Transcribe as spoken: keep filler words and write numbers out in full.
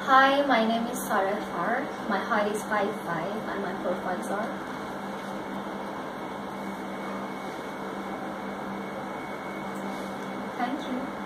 Hi, my name is Sarah Farr. My height is five five and my profiles are. Thank you.